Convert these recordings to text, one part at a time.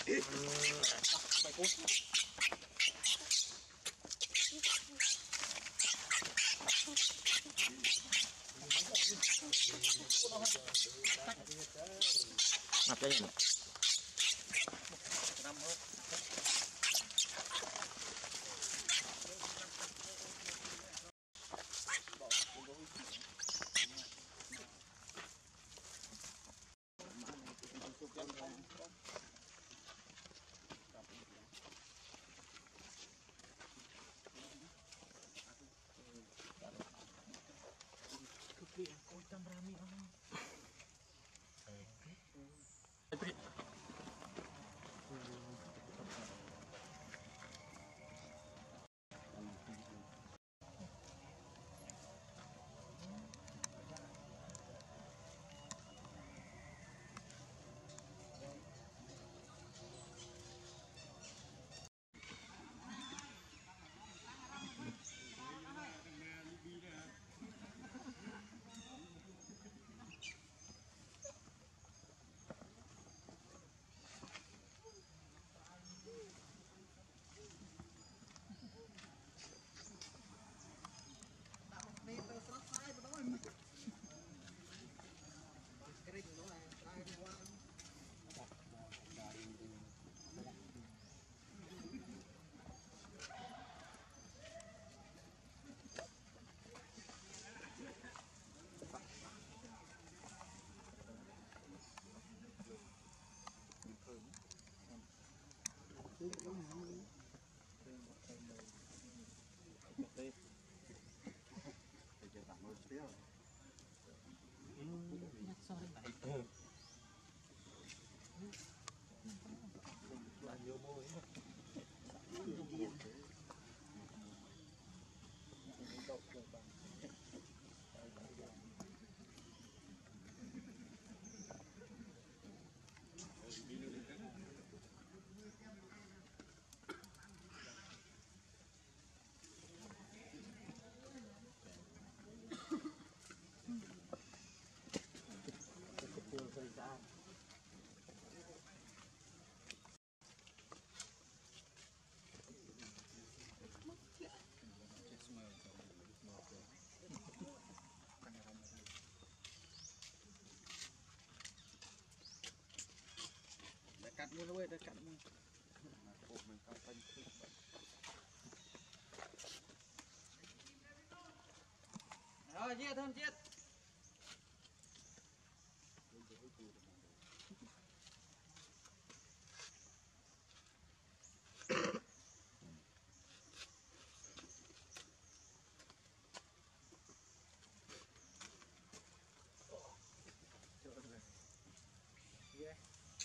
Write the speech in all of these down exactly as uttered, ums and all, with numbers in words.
Phải cút. Ngập cho nhỉ. Ôi trăm rami ông. Cắt mua luôn, đã cắt mua. Cột mình cao phanh. Rồi, chia thơm chiết. Yeah.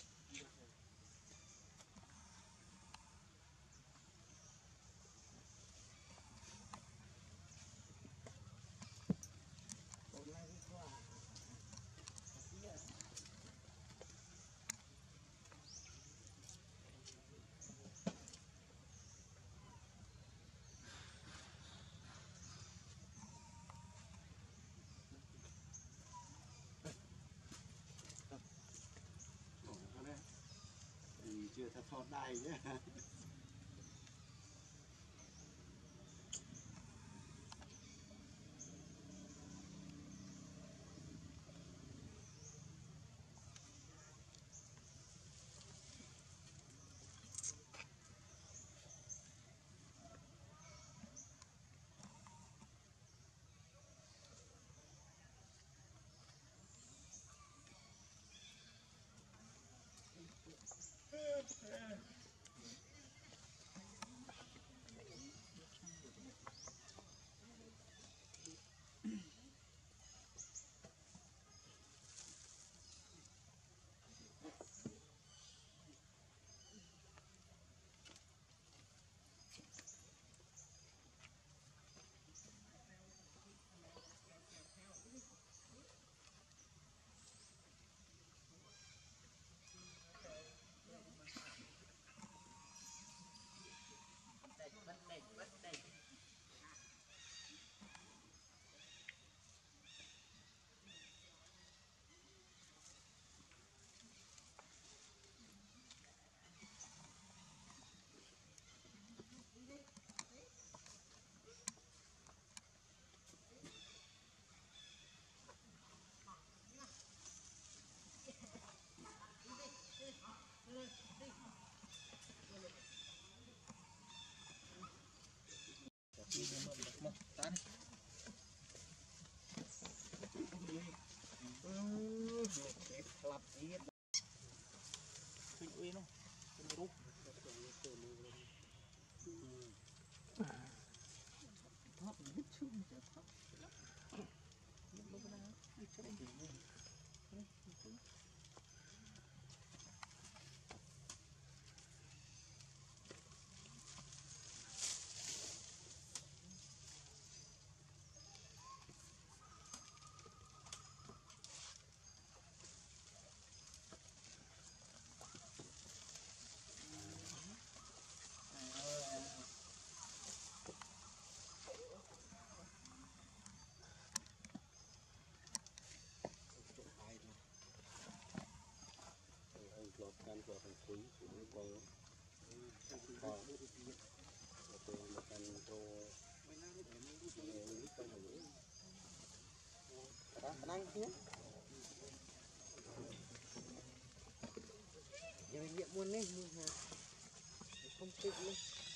Chưa thật thọt đài nhé. uy nó không rút thoát biết chưa chứ thoát lúc đó nó chắc gì lọt can của thằng quý của nó có có một can pro năng nhé giờ nghiệm luôn lên mua hàng không thích luôn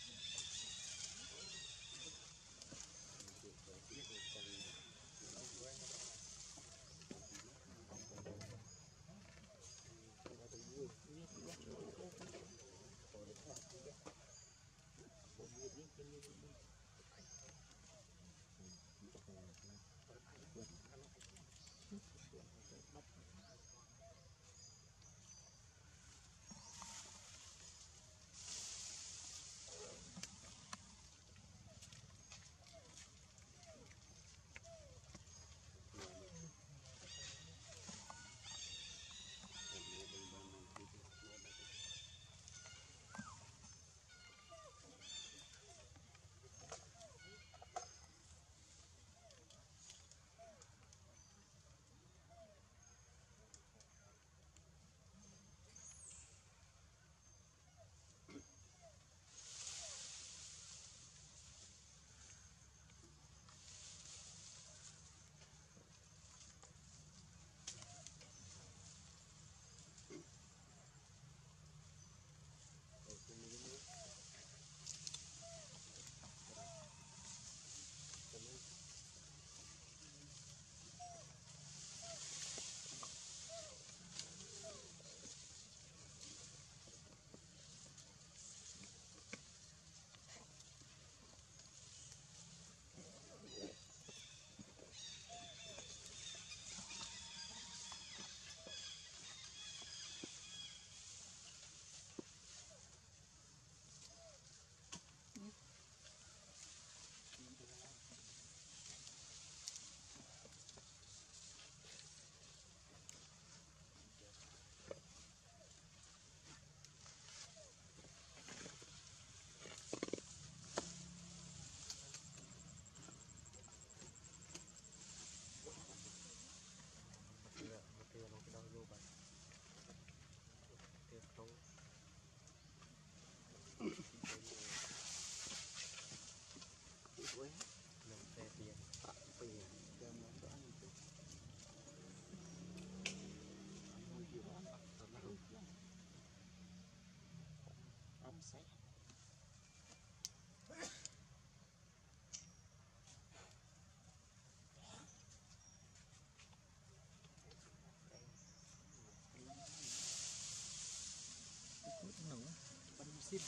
xin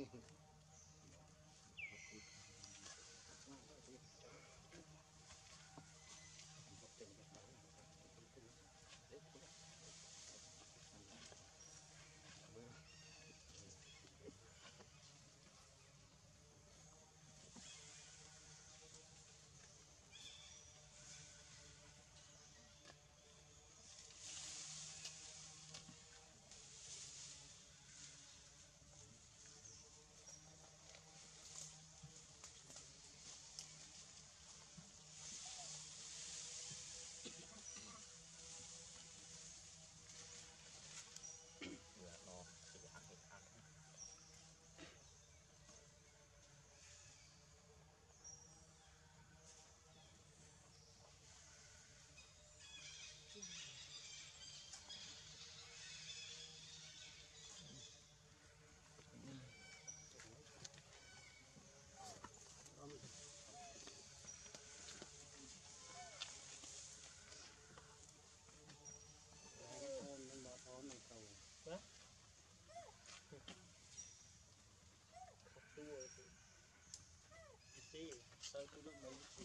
Sao tôi được mấy gì?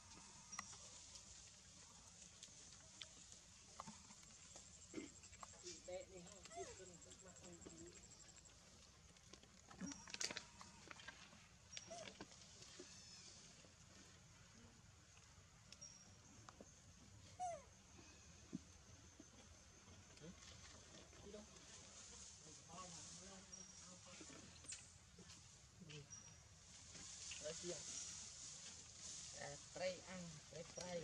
Để đi ha, biết tôi sẽ bắt anh đi. Tray ăn, tray tray.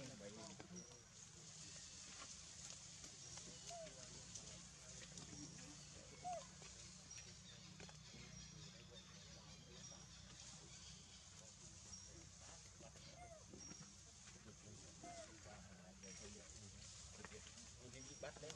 Bắt đấy.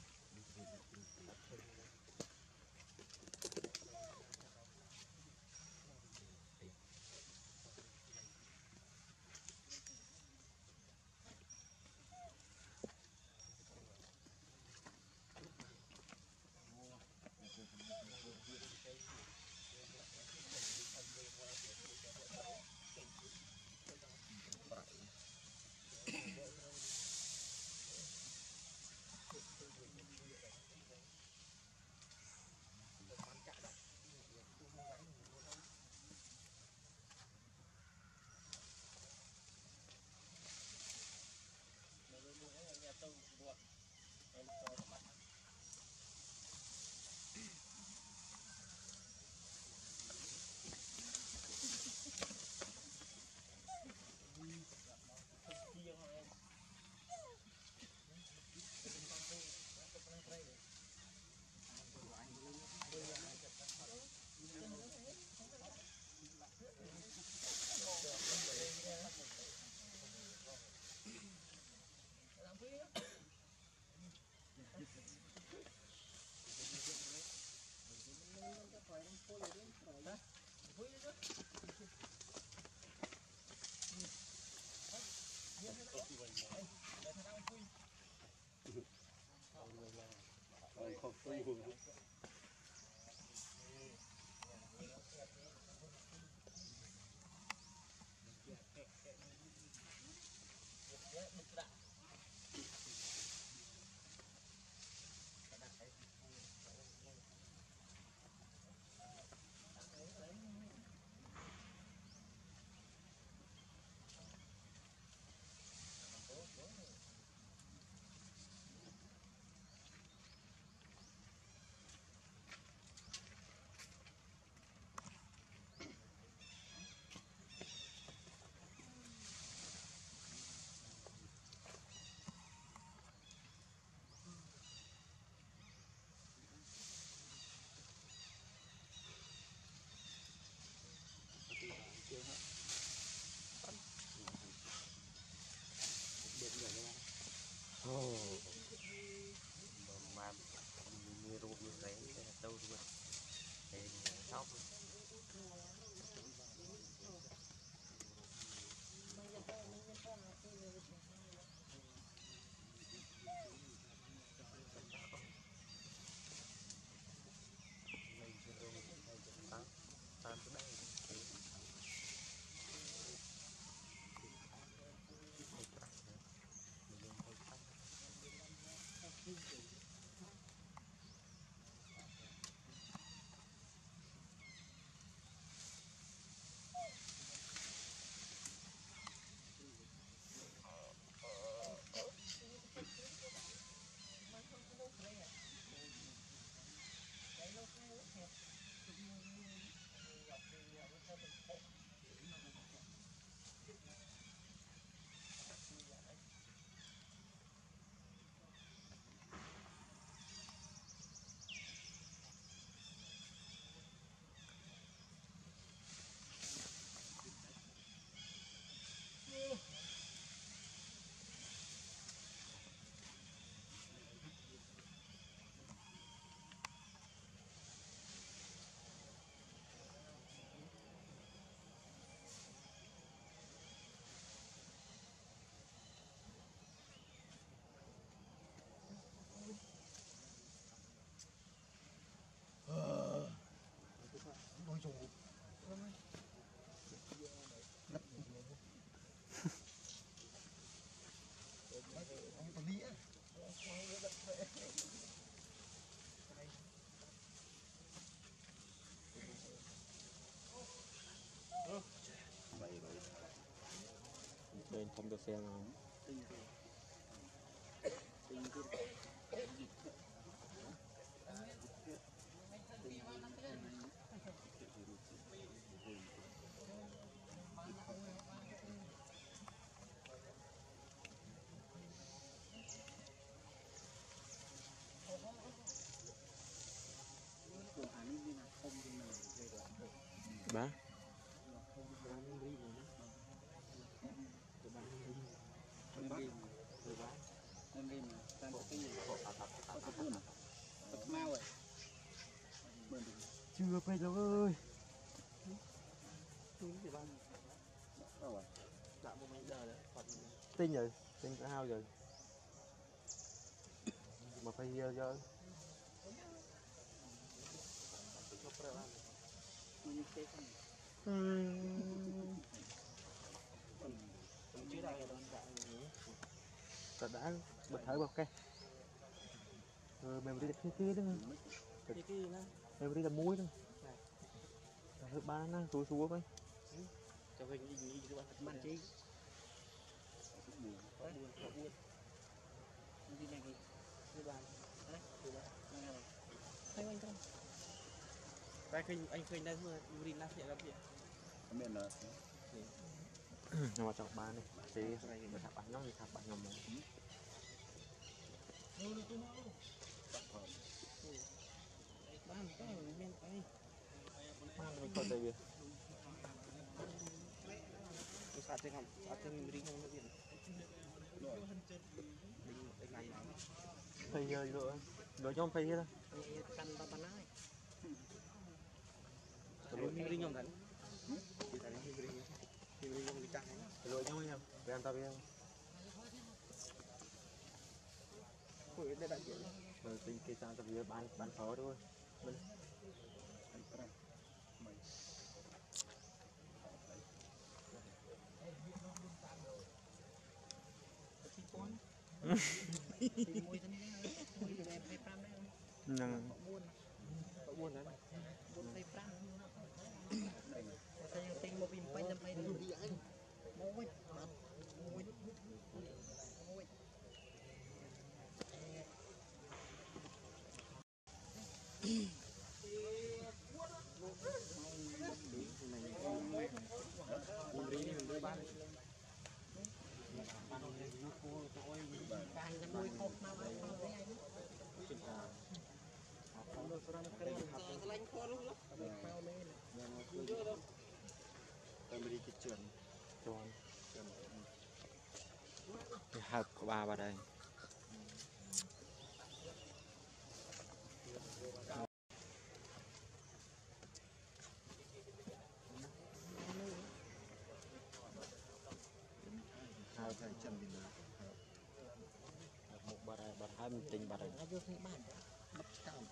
Không tu. Bên không được xem không? Ba. Chưa phải đâu ơi. Tinh rồi, tinh cả hao rồi. Mà phải giờ giờ. Ta đã bật thở vào cây. Rồi mình đi cái kia đó. Mình đi làm muối đó. Thứ ba nó xua xua coi. Cho mình đi nghỉ cho bạn ăn chi. Đi này đi. Đi bàn. Đấy, đi bàn. Thấy anh không? Đây khinh anh khinh đây mà đi nát nhẹ lắm vậy. Mẹ là Nhưng mà chọn ba này, thì nó thả bắn nó thì thả bắn ngầm một. Bán có men tay. Mang mình coi đây kìa. Cái sạt trên không, sạt trên đi không nó biển. Phây giờ rồi, rồi cho ông phây hết thôi. Căn ba bán ai. Rồi đi không thành. Đi thành đi đi. Đi đi không đi chặt. Rồi nhau em, về ăn tao đi em. Ôi đây đại diện. Rồi tính cái sao tao bây giờ bán bán phở thôi. Mình Nâng buôn buôn đấy buôn tay pram saya ting mau pimpai sampai dulu dia kan mau wait mau wait mau wait cái hộp của ba vào đây. hai thằng chân mình Một bà đây, bà hai mình tính bà đây. nó vô cái bàn bắt cao của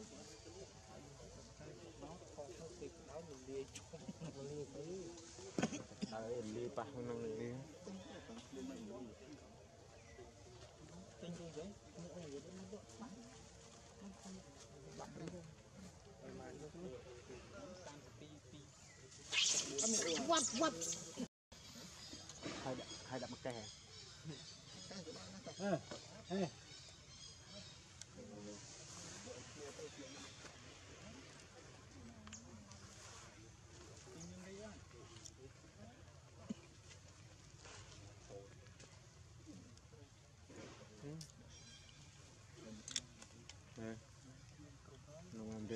nó có cái áo mình đi chung đi tới Đấy, đi ba không năng đi. tinh tinh đấy nó ở dưới nó độ bắn bắn đi rồi mà nó cứ sang pi pi what what Hai hai đập mặt kè. ê ê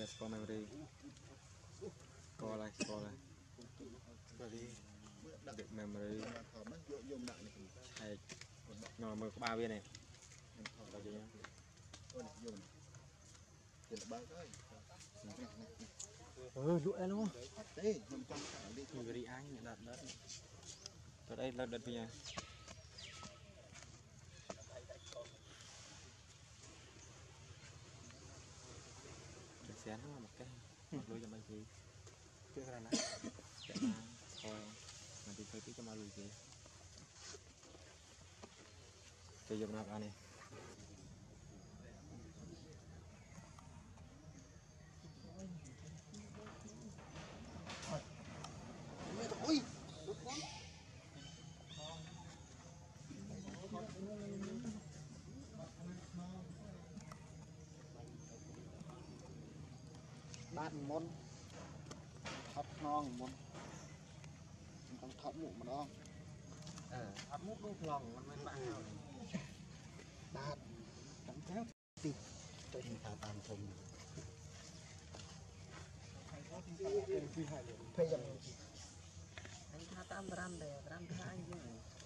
về score memory score lại score lại được memory hay ngồi mười có ba viên này ừ lụa luôn memory anh đặt đất ở đây là đất bây giờ xé nó một cái một lối cho mấy gì chưa ra nè thôi mà đi tới cho mà lùi gì sử dụng nào này bạn môn học non môn trong thọ mũ mà đó ờ áp mút đốt lòngมันไม่บ้า bạn chẳng theo tìm tôi hình thả tàn thông phải dần anh thả tam ram để ram thả anh chứ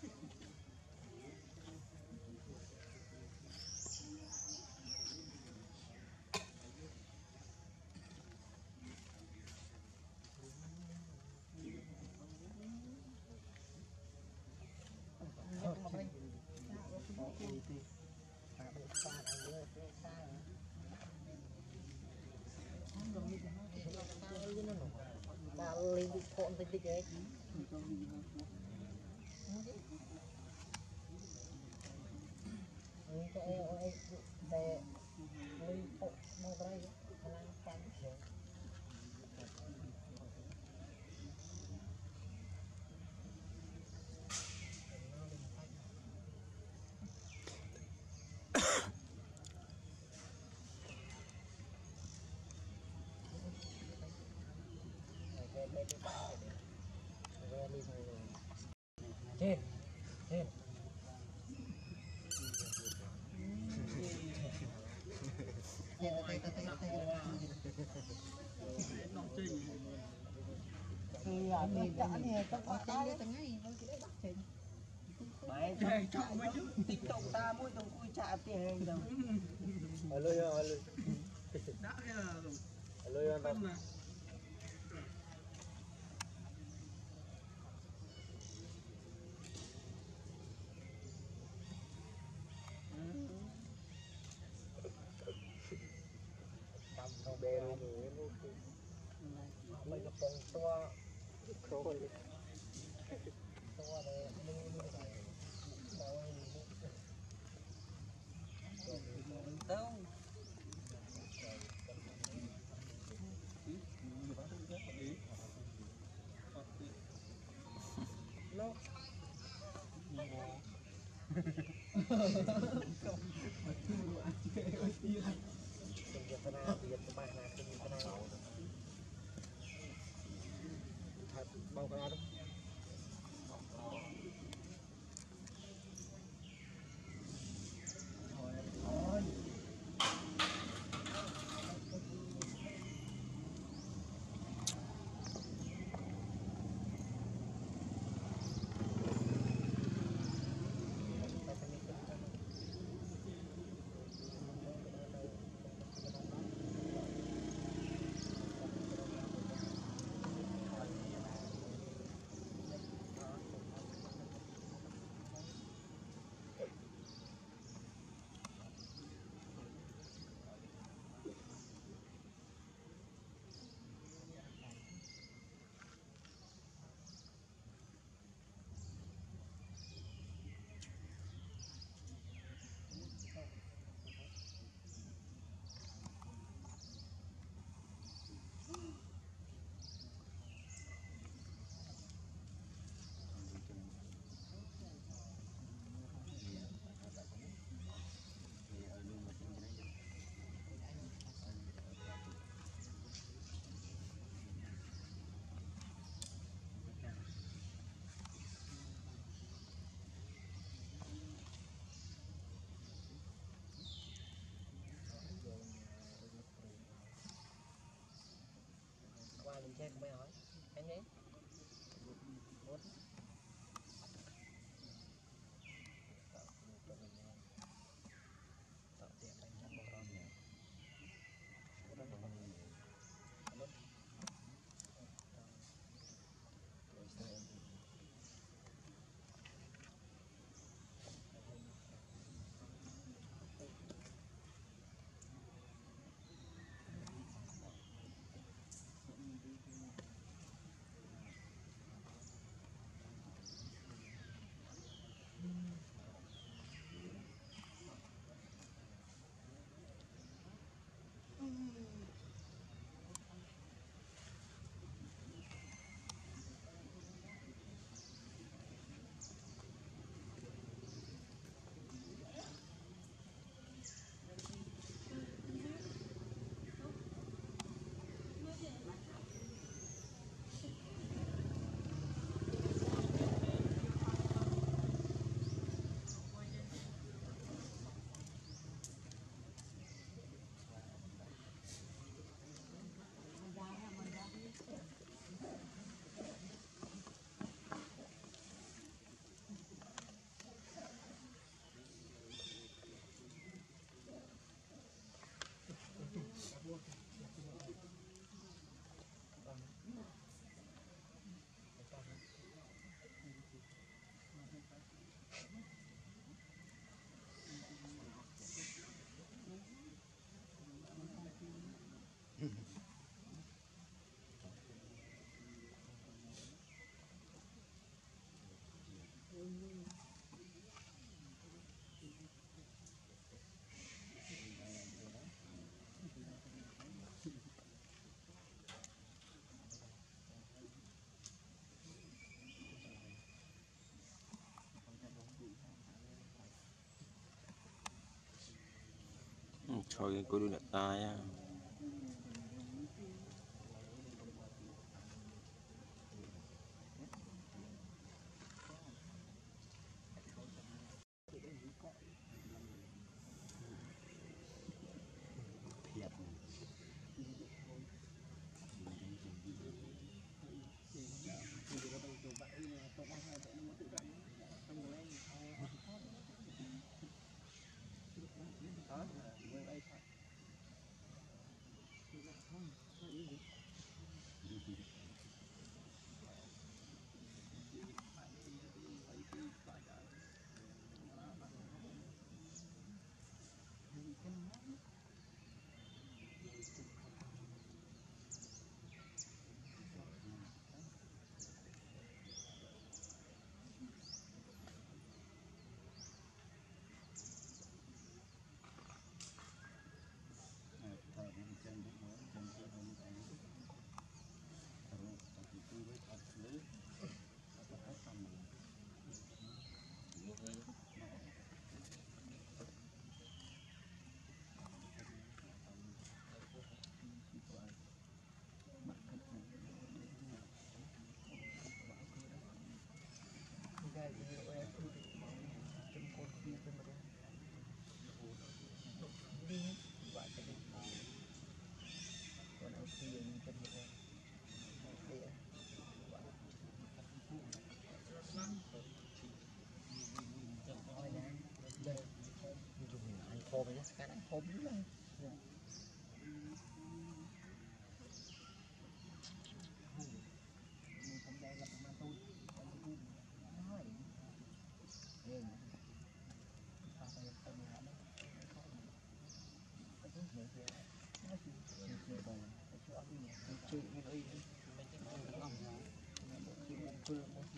ta lên được con tinh tích ấy cái ấy để lên bộ mua đây làm cắn trên trên thì ở bên cạnh này có có cái đấy ngay nó cái bắt trên bài chơi chọn mấy chút tích tụ ta mỗi đồng cùi chạ tiền đâu alo alo đã kìa alo alo nó bê luôn mấy cái phong to khôi to này đâu nó bao cái đó Check mấy hỏi anh ấy một tạo cho mình tạo tiền anh chẳng bỏ ra nhiều rất là nhiều mất Trời cô đưa đặt tay á. Hôm ấy cái này hôm nữa chị mình ơi mình cái con nó ngầm chị mình cười một gì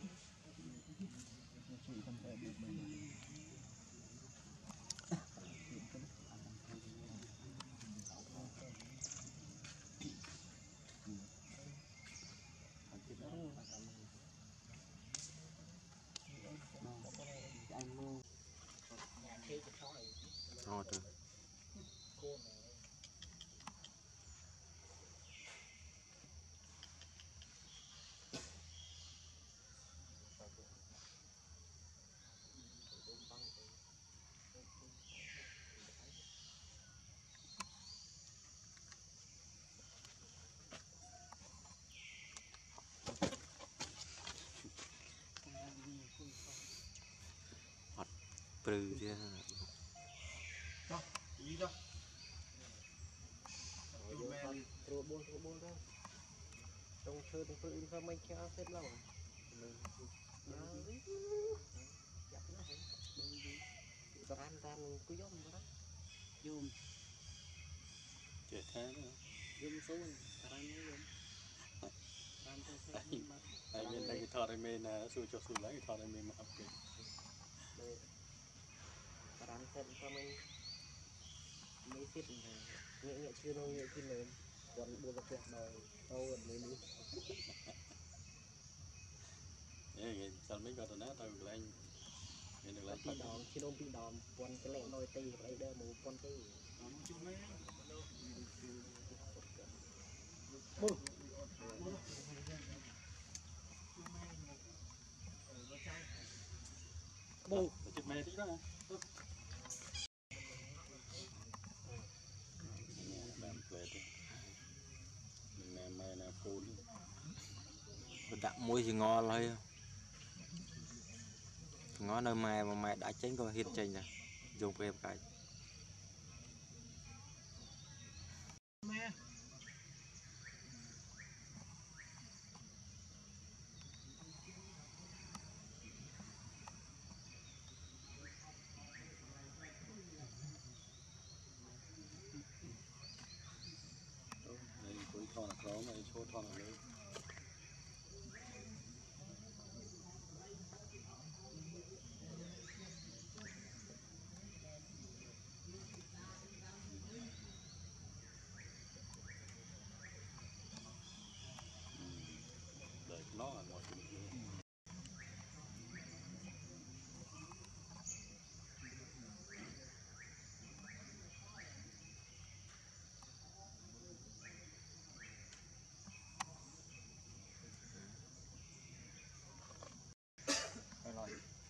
chị còn phải được mình Prư chứ. Đó, đi đó. Vô con rùa buôn rùa buôn đó. Trong thơ trong thơ sao mấy kia phết lâu à? Chặt nó hả? Ran ran cứ giống đó. Zoom Chết thế nữa. zoom xuống ran nó zoom ran tôi sẽ mất Ai bên đây cái thọ đây mình xui cho xui lấy cái thọ đây mình mà học kì. Đây. Ran phết sao mấy mấy phết nhẹ nhẹ chưa đâu nhẹ khi lớn. Còn buôn được đời đâu rồi mới đi. Ê, sao mấy con đó tao lên. Mình được lấy Pi đòn, khi đông pi đòn, quần cái lẹ nồi tì, lấy đơ mù quần tì. Nó chung mấy. Bù. Bù, chụp mẹ tí đó nè. Làm về đi. Mẹ mẹ nè phun. Đặt muối thì ngon thôi. Ngon nơi mẹ mà mẹ đã tránh coi hiên chanh nè. Dùng về em cái. Mẹ. Đây cuối thon là khó mà số thon là lớn. Đợi nó là một cái gì. Rồi.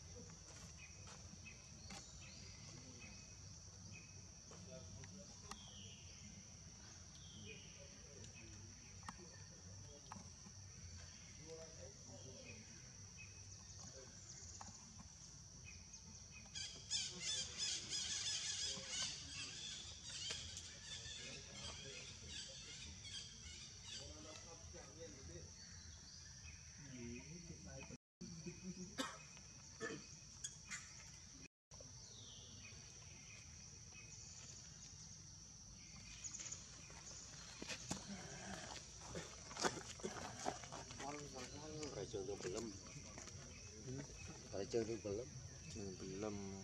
Phải chơi được lâm. Phải chơi được lâm. Chơi được lâm.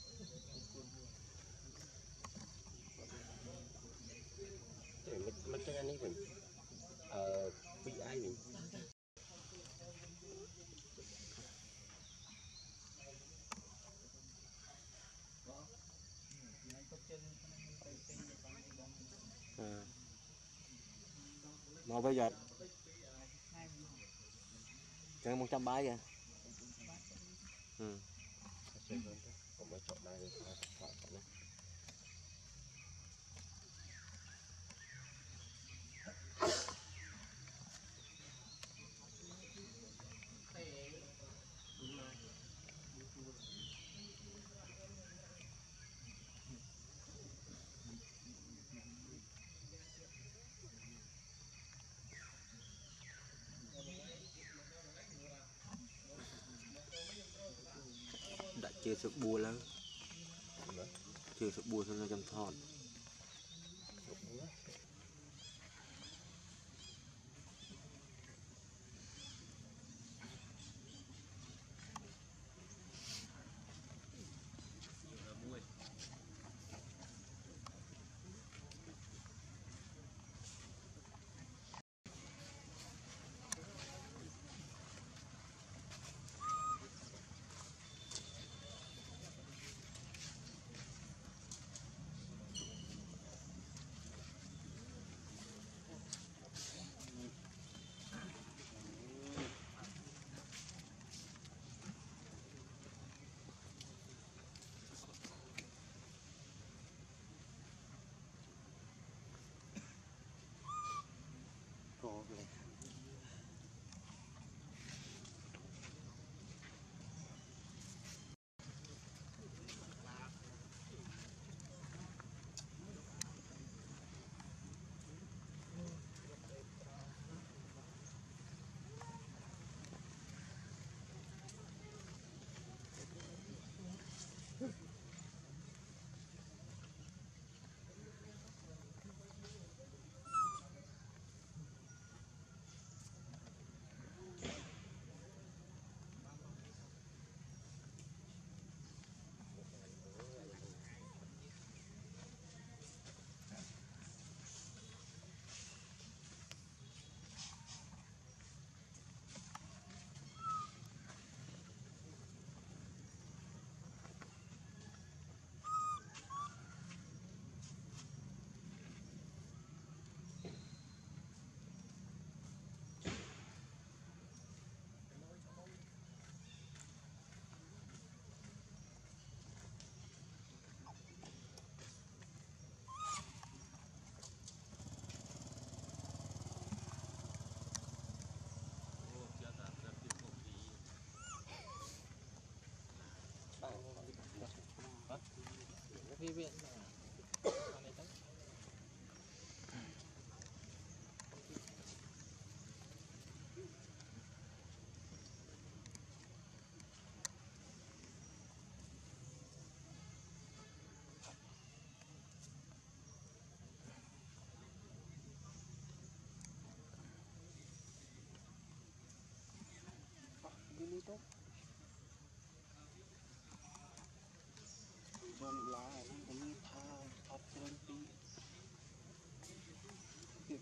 Mất mất cái này mình. Ờ, bị ai mình. À. Mà bây giờ chơi một trăm ba kìa. Ừ. Không phải chọn đây được. Đã chơi sự bùa lắm. Chơi sự bùa xong rồi chăm thon.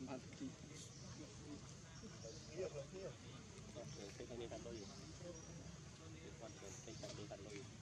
mati. Cái này đặt đôi. Cái này đặt đôi.